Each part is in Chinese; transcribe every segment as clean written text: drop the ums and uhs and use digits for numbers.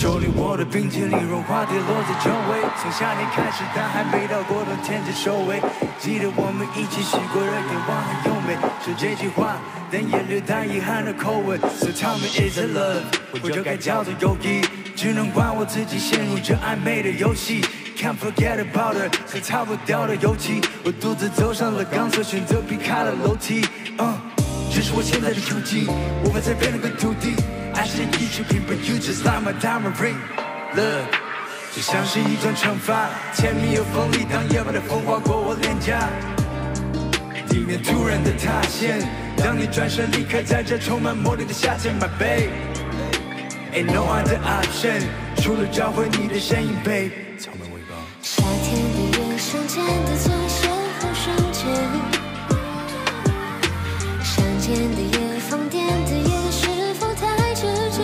手里握的冰淇淋融化跌落在周围，从夏天开始，但还没到过冬天才收尾。记得我们一起许过热眼望很优美，说这句话，但也略带遗憾的口吻。So tell me is it love， 或者该叫做友谊？只能怪我自己陷入这暧昧的游戏。Can't forget about her， 和擦不掉的油漆。我独自走上了钢索，选择避开了楼梯。这是我现在的处境，无法再变得更土地。爱是一曲品，but you just like my diamond ring。Look， 就像是一段惩罚，甜蜜又锋利，当夜晚的风划过我脸颊。地面突然的塌陷，当你转身离开，在这充满魔力的夏天 ，my babe。Ain't no other option， 除了找回你的身影 ，babe。 夏天的夜，相见的最邂逅瞬间，相见的夜，放电的夜，是否太直接？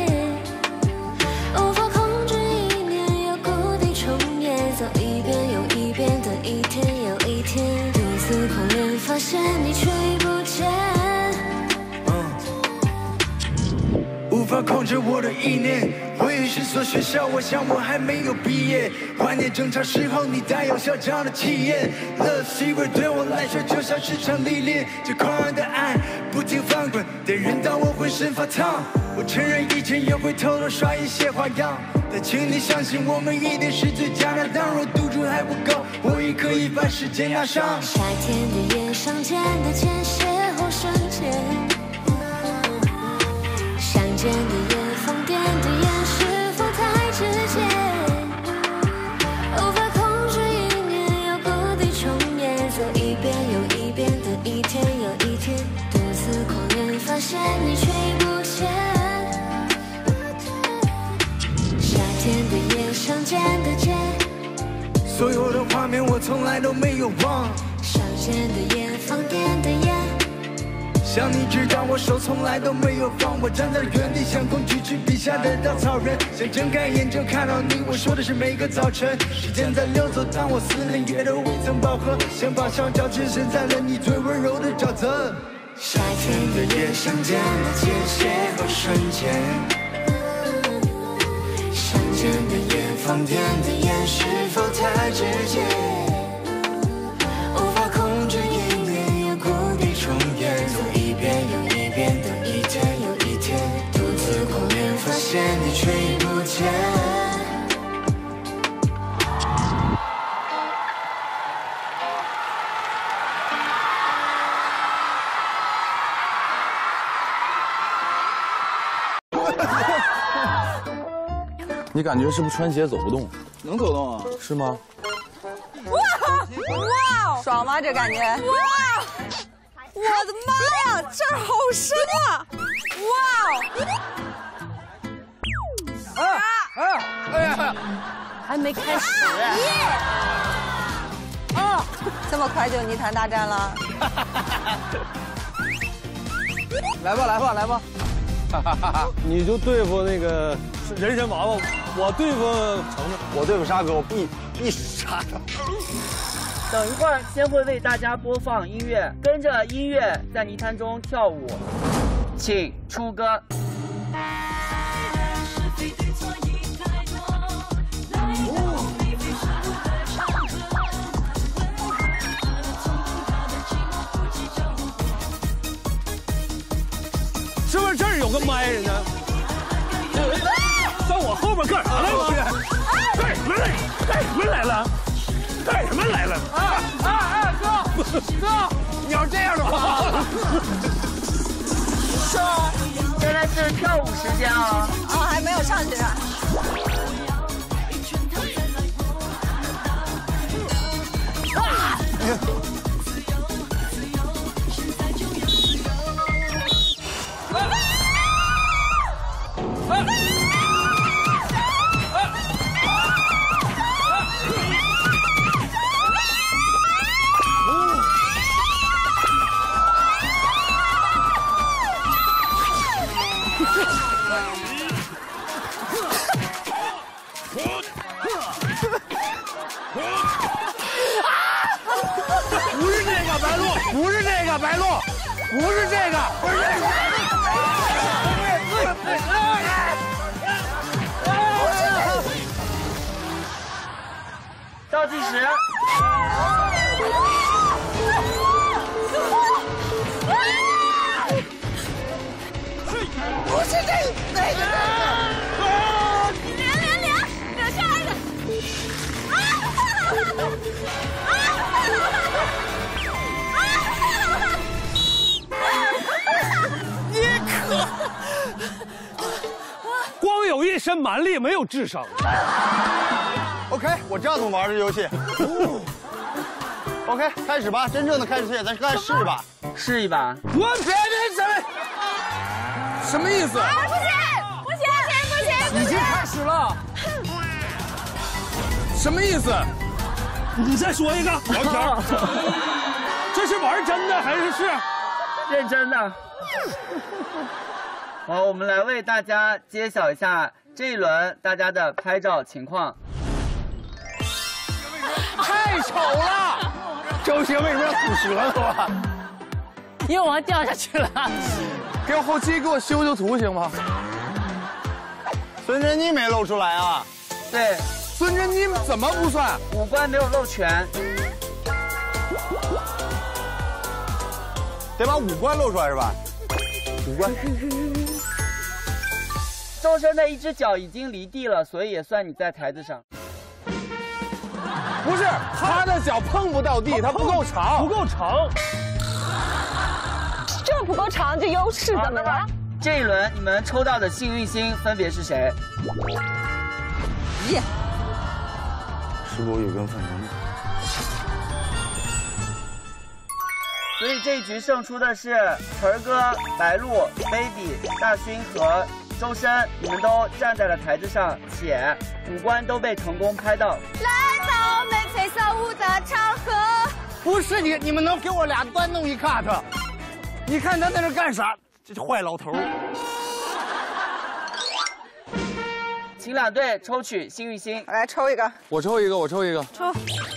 无法控制意念，又故地重演，走一遍又一遍的一天又一天，独自狂恋，发现你却已不见。 无法控制我的意念，回忆是所学校，我想我还没有毕业。怀念争吵时候你带有嚣张的气焰。Love secret 对我来说就像是场历练，这狂热的爱不停翻滚，得人到我浑身发烫。我承认以前也会偷偷耍一些花样，但请你相信我们一定是最佳的。当若赌注还不够，我也可以把时间押上。 夏天的夜，相见的间，邂逅瞬间。相见的夜，放电的眼，是否太直接？无法控制意念，又故地重演，走一遍又一遍的一天又一天，独自狂恋，发现你却已不见。夏天的夜，相见的街， 所有的画面我从来都没有忘。 相见的夜，放电的眼。 想你知道我手从来都没有放，我站在原地像空举起笔下的稻草人，想睁开眼就看到你，我说的是每个早晨。时间在溜走，当我思念也都未曾饱和，想把双脚置身在了你最温柔的沼泽。夏天的夜，相见的街，邂逅瞬间。相见的夜，放电的眼，是否太直接？无法控制意念，又故地重演，走一遍又一遍的一天又一天，独自狂恋，发现你却已不见。 你感觉是不是穿鞋走不动？ 能走动啊？ 是吗？ 哇，爽吗？这感觉？哇！我的妈呀，这儿好深啊！哇！ 哎呀！ 还没开始。这么快就泥潭大战了？ 来吧！ 你就对付那个人参娃娃，我对付程程，我对付沙哥，我必杀他。 等一会儿，先会为大家播放音乐，跟着音乐在泥潭中跳舞，请出歌。 是不是这儿有个麦人呢？上我后边干啥来了？干什么来？干什么来了？干什么来了？ 哥，你要这样的话，现在是跳舞时间啊！ 还没有上去呢。 不是这个白鹿，不是这个，不是这个。 倒计时。 不是这个，那个。连，留下来的。 你可光有一身蛮力，没有智商。 OK， 我知道怎么玩这游戏。OK， 开始吧，真正的开始咱来试一把。 试一把。 我别什么意思？ 不行！ 已经开始了。什么意思？你再说一个。王强，这是玩真的还是认真的？好，我们来为大家揭晓一下这一轮大家的拍照情况。 太丑了！周星为什么要吐舌头啊？ 因为我要掉下去了。 给我后期给我修图行吗？ 孙珍妮没露出来啊？ 对， 孙珍妮怎么不算？ 五官没有露全， 得把五官露出来是吧？五官。 周深的一只脚已经离地了，所以也算你在台子上。 不是，他的脚碰不到地，他不够长， 不够长。 这不够长，这优势怎么了？ 这一轮你们抽到的幸运星分别是谁？ 是不是有跟范丞？ 所以这一局胜出的是盆儿哥、白鹿、baby、大勋和周深，你们都站在了台子上，且五官都被成功拍到。 来到眉飞色舞的场合。 不是你们能给我俩单弄一 cut？ 你看他在这干啥？这坏老头。 请两队抽取幸运星。 来抽一个。 我抽一个，我抽一个。 抽。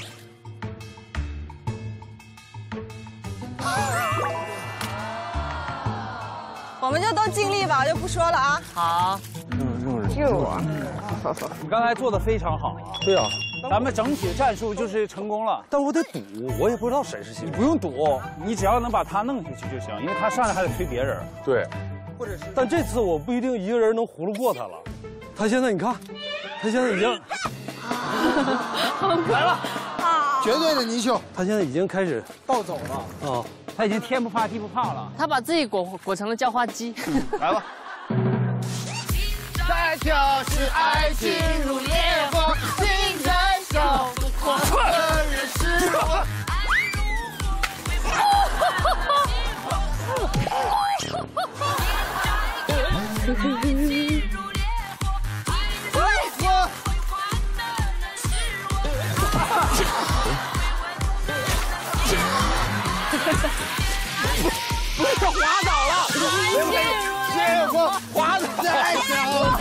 我们就都尽力吧，我就不说了啊。 好。 就我。 你刚才做的非常好啊。 对啊。 咱们整体战术就是成功了，但我得赌，我也不知道谁是谁。不用赌，你只要能把他弄下去就行，因为他上来还得推别人。 对， 或者是，但这次我不一定一个人能葫芦过他了。他现在你看，他现在已经来了， 绝对的泥鳅。他现在已经开始暴走了啊！他已经天不怕地不怕了。 他把自己裹成了叫花鸡。 来吧。 再就是爱情如烈火，心在烧，火的人是我。 不是滑倒了，烈火滑倒再走。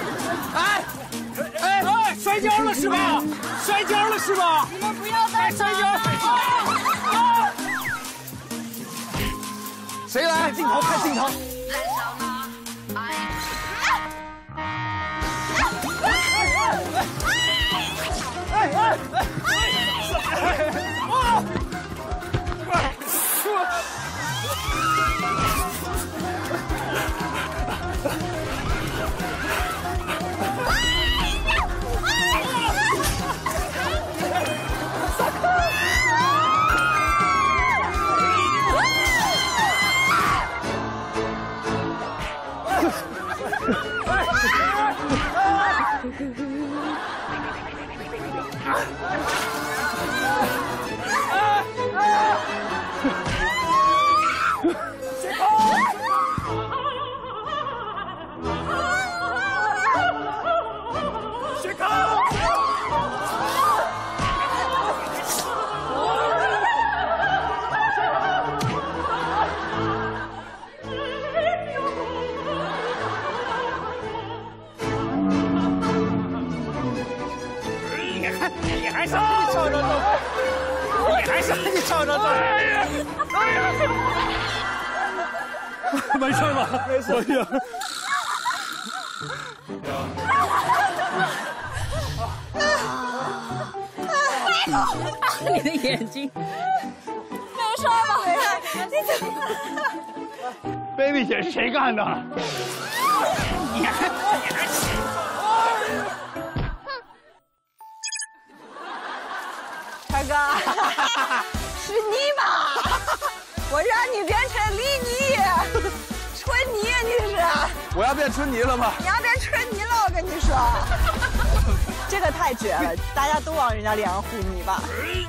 哎，摔跤了是吧？摔跤了是吧？ 你们不要再摔跤！谁来？看镜头，看镜头。没事吧？没事。 你的眼睛。 没事吧？没事，你怎么 ？baby 姐是谁干的？ 你还二哥，是你吧？我让你变成泥泥，春泥你是？ 我要变春泥了吗？ 你要变春泥了，我跟你说，这个太绝了，大家都往人家脸上糊泥吧。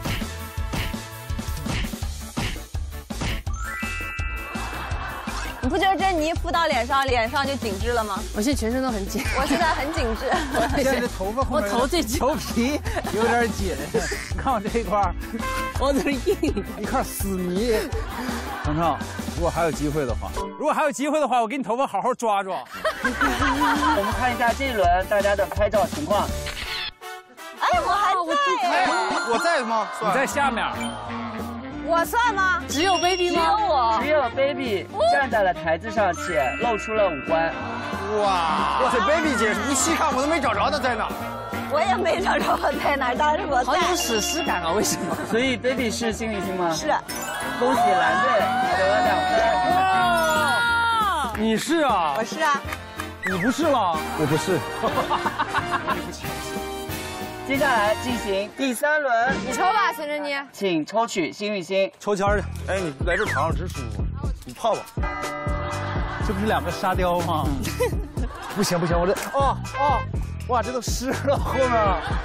你不觉得这泥敷到脸上就紧致了吗？ 我现在全身都很紧， 我现在很紧致。 现在头发后面， 我头最紧， 头皮有点紧。你看我这一块， 我这硬， 一块死泥。程程，如果还有机会的话，我给你头发好好抓抓。 我们看一下这一轮大家的拍照情况。 哎，我还在耶！ 我在吗？ 你在下面。 我算吗？ 只有 baby 吗？ 只有我。 只有 baby 站在了台子上，且露出了五官。 哇塞 ，baby 姐一细看我都没找着她在哪。 我也没找着我在哪儿，但是我在。 好有史诗感啊！为什么？ 所以 baby 是幸运星吗？ 是。 恭喜蓝队得了2分。 你是啊？ 我是啊。 你不是了？我不是。 接下来进行第3轮， 你抽吧，孙珍妮， 请抽取幸运星。 抽签去。 哎，你来这躺着真舒服，你泡吧。 这不是2个沙雕吗？不行，我这哇，这都湿了后面。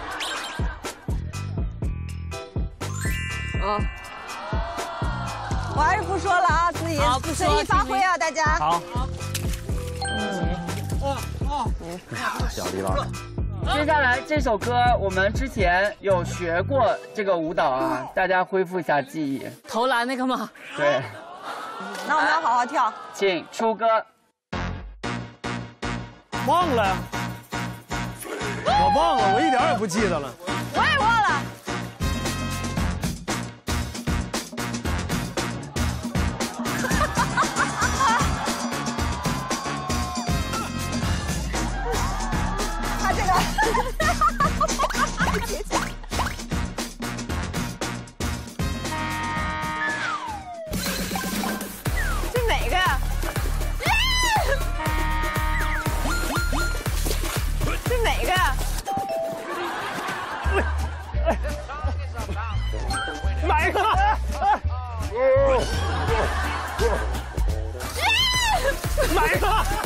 啊。我还是不说了啊，自己随意发挥啊，大家。 好。 小李老师。 接下来这首歌我们之前有学过这个舞蹈啊，大家恢复一下记忆。 投篮那个吗？ 对。 那我们要好好跳。 请出歌。 忘了，我忘了，我一点也不记得了。 我也忘了。他这个。这哪个呀？这哪个呀？ 哪个？哪个？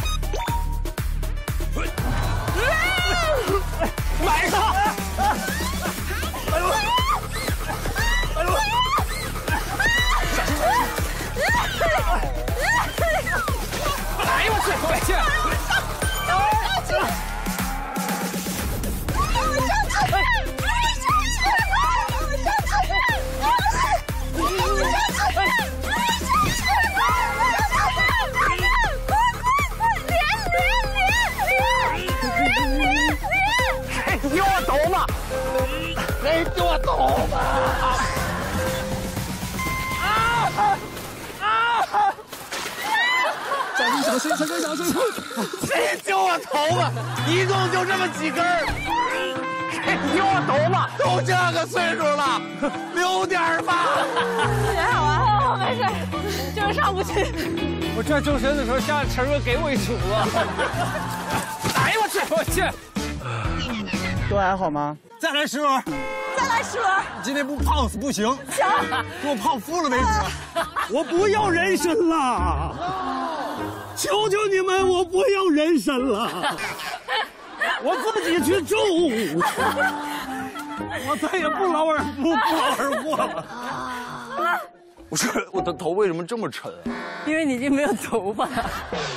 哪个？哎呦我去！快去！给我抖吧！给我抖吧！小心！谁揪我头发？一共就这么几根儿。给我抖吧！都这个岁数了，留点吧。 还好啊，没事，就是上不去。 我转周身的时候，像陈哥给我一杵啊！哎呦我去！ 都还好吗？ 再来10轮， 再来10轮。 今天不胖死不行。 行， 给我胖服了为止。我不要人参了，求求你们，我不要人参了，我自己去种。我再也不劳而获了。 不是，我的头为什么这么沉？ 因为你已经没有头发了。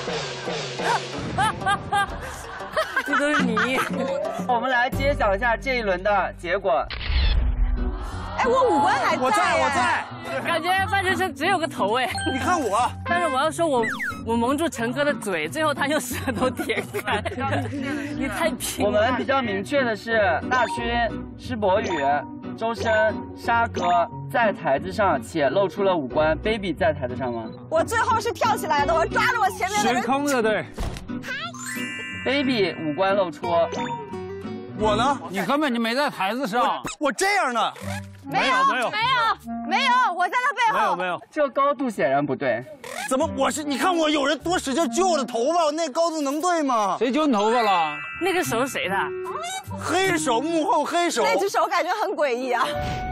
这都是泥。 我们来揭晓一下这一轮的结果。 哎，我五官还在。 我在。 感觉范丞丞只有个头哎。 你看我。 但是我要说我蒙住陈哥的嘴，最后他用舌头舔开。你太拼了。 我们比较明确的是，大勋、施柏宇、周深、沙哥在台子上，且露出了五官。baby 在台子上吗？ 我最后是跳起来的，我抓着我前面的人。 水坑的对。 baby 五官露出， 我呢？ 你根本就没在台子上。 我这样呢？ 没有，我在他背后。 没有， 这高度显然不对。 怎么我是？你看我有人多使劲揪我的头发，那高度能对吗？ 谁揪你头发了？ 那个手是谁的？ 黑手，幕后黑手。 那只手感觉很诡异啊。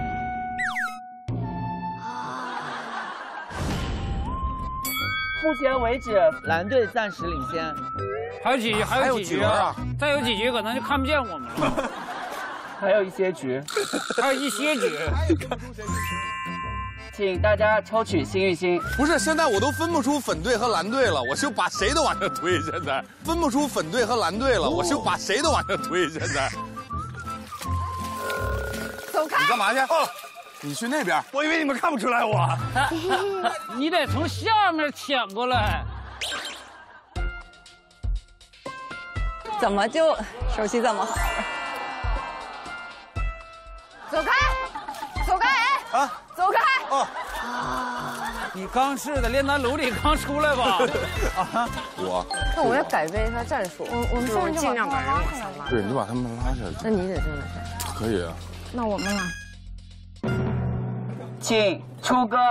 目前为止，蓝队暂时领先。 还有几局啊？再有几局可能就看不见我们了。 还有一些局， 还有一些局。 请大家抽取幸运星。 不是，现在我都分不出粉队和蓝队了，我就把谁都往下推。现在分不出粉队和蓝队了，我就把谁都往下推。现在， 走开！ 你干嘛去？哦，你去那边。 我以为你们看不出来我。 你得从下面抢过来。 怎么就手气这么好？走开！走开！啊！走开！哦。 你刚是的，炼丹炉里刚出来吧？ 啊， 那我要改变一下战术，我们现在尽量把人拉下来。 对，你把他们拉下来。 那你得这么干。 可以啊。 那我们来。 请出歌。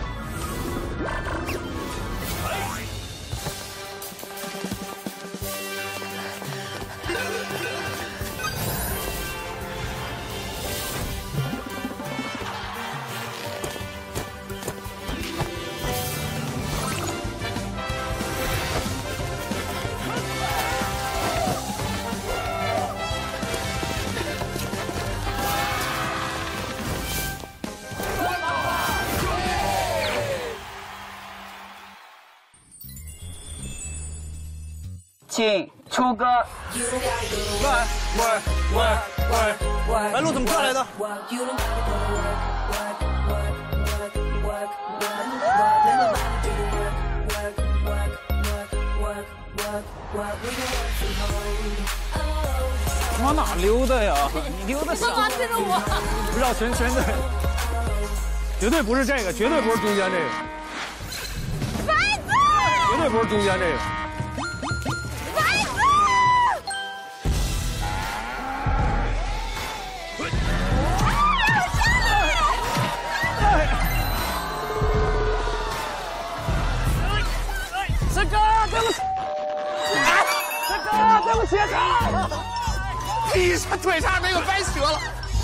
请出歌。 白鹿怎么过来的？ 往哪溜达呀？你溜达啥？ 干嘛追着我？ 不知道全对，绝对不是这个，绝对不是中间这个， 白子， 绝对不是中间这个。 师哥，对不起，师哥，对不起， 踢下腿差没有掰折了。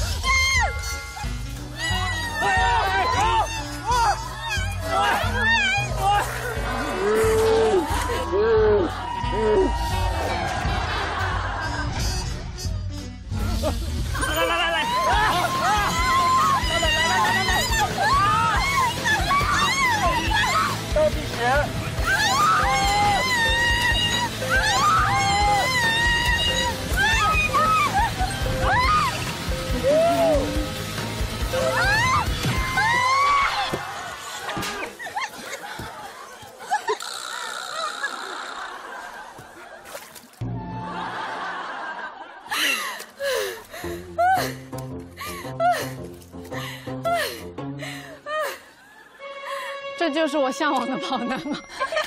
来， 倒计时。 这就是我向往的跑男吗？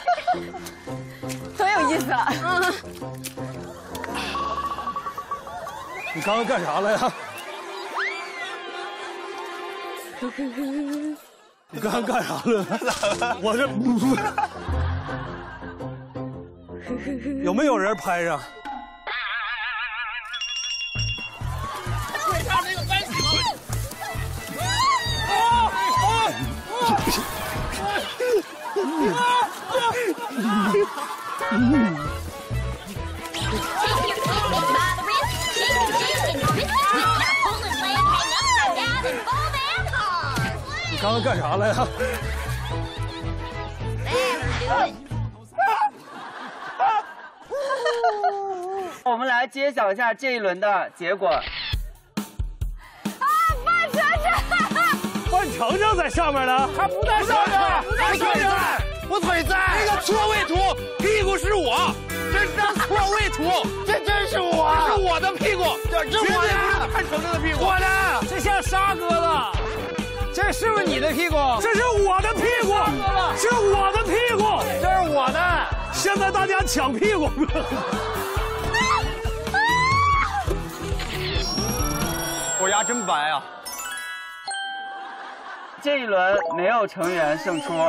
多有意思啊！ 你刚刚干啥了呀？你刚刚干啥了？我这有没有人拍上？ 腿差没有掰折。 你刚刚干啥了呀？ 我们来揭晓一下这一轮的结果。 范丞丞在上面呢， 他不在上面， 不在上面，我腿在。那个错位图，屁股是我，这是错位图，这真是我，这是我的屁股，这我的，范丞丞的屁股，我的， 这像沙哥了，这是不是你的屁股？ 这是我的屁股，是我的屁股， 这是我的。 现在大家抢屁股。 牙真白啊！ 这一轮没有成员胜出。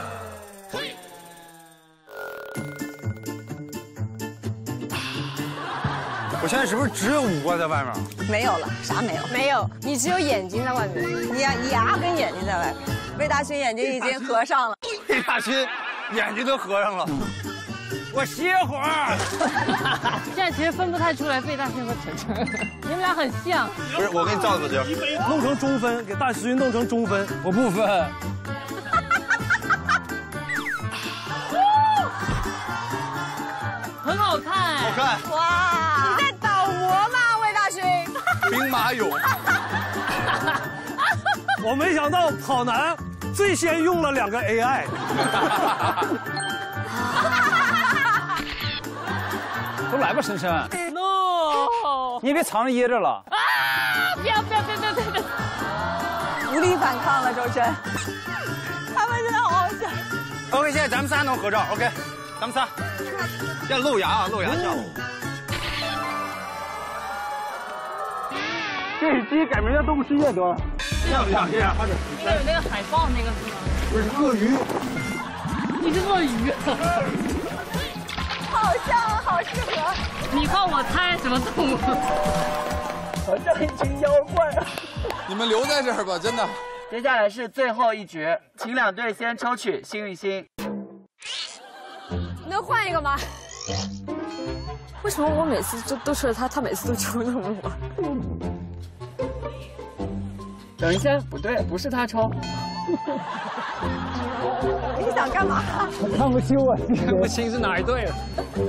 我现在是不是只有五官在外面？ 没有了，啥没有？ 没有，你只有眼睛在外面。 你牙跟眼睛在外面。魏大勋眼睛已经合上了。 魏大勋眼睛都合上了。我歇会儿。 现在其实分不太出来魏大勋和晨晨，你们俩很像。 不是，我给你照个镜， 弄成中分，给大勋弄成中分。 我不分。 很好看。 好看。 哇！你在倒模吗，魏大勋？ 兵马俑。 我没想到跑男最先用了2个 AI。 都来吧，晨晨。 No， 你别藏着掖着了。 啊！不要！ 无力反抗了，周深。他们真的好好笑。 OK， 现在咱们仨能合照。OK， 咱们仨。要露牙啊，露牙笑。 这直接改名叫动物世界得了。 这样，快点。 应该有那个海报那个是吗？ 不是鳄鱼。 你是鳄鱼。 好像，好适合。 你换我猜什么动物？ 好像一群妖怪。 你们留在这儿吧，真的。 接下来是最后一局，请2队先抽取幸运星。 能换一个吗？为什么我每次都抽他，他每次都抽那么我？ 等一下，不对，不是他抽。 你想干嘛？ 看不清我， 看不清是哪一队了。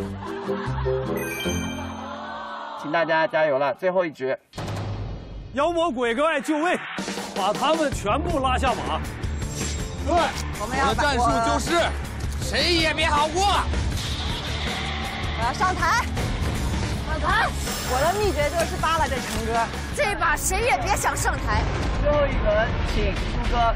请大家加油了，最后一局。 妖魔鬼怪就位，把他们全部拉下马。 对，我的战术就是谁也别好过。 我要上台。 上台。 我的秘诀就是扒拉着成哥， 这把谁也别想上台。 最后一轮，请出歌。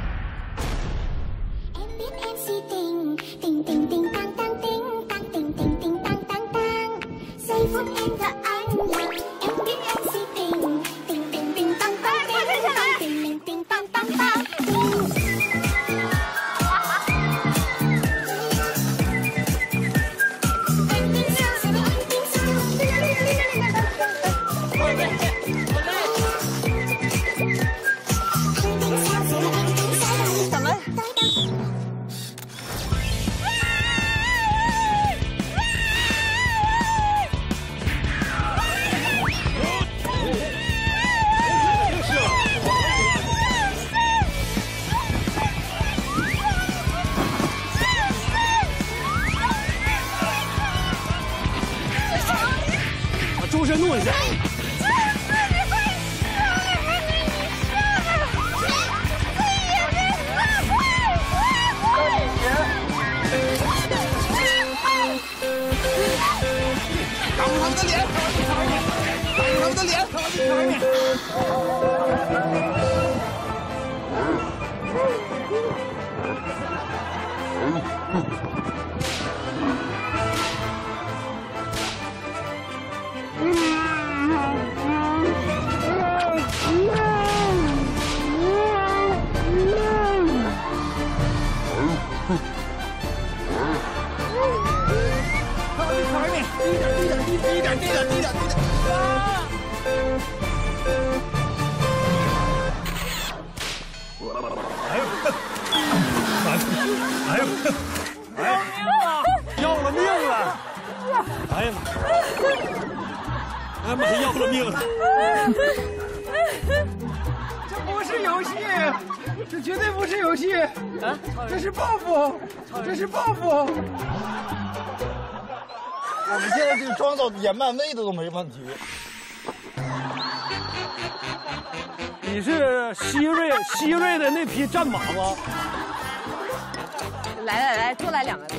周深弄一下。 挡住他们的脸，挡住他们的脸。低点。 要了命了！哎呀妈！要了命了！ 这不是游戏，这绝对不是游戏，这是报复，这是报复。 我们现在这个装到演漫威的都没问题。你是希瑞的那匹战马吗？ 来，多来2个，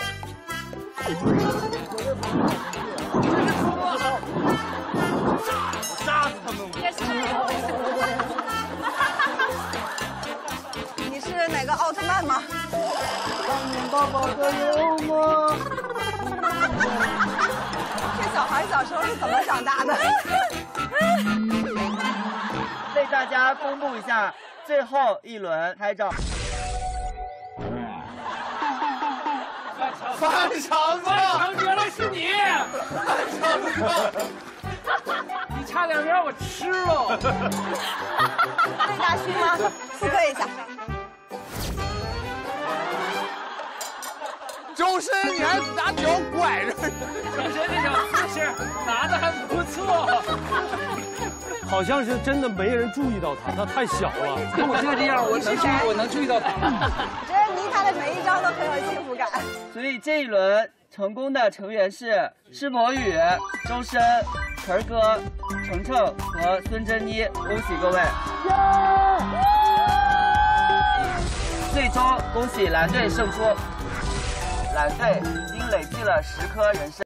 扎死他们！ 你是哪个奥特曼吗？ 爸爸的幽默。 这小孩小时候是怎么长大的？ 这大家公布一下最后一轮拍照。 范丞相， 原来是你！ 范丞相， 你差点让我吃了。 魏大勋吗？复刻一下。 周深，你还拿脚拐着。 周深这小姿势拿的还不错。 好像是真的没人注意到他，他太小了。 看我现在这样，我能注意到他。 我觉得倪他的每一张都很有幸福感。 所以这一轮成功的成员是施柏宇、周深、晨哥、程程和孙珍妮，恭喜各位！最终恭喜蓝队胜出，蓝队已经累计了10颗人参。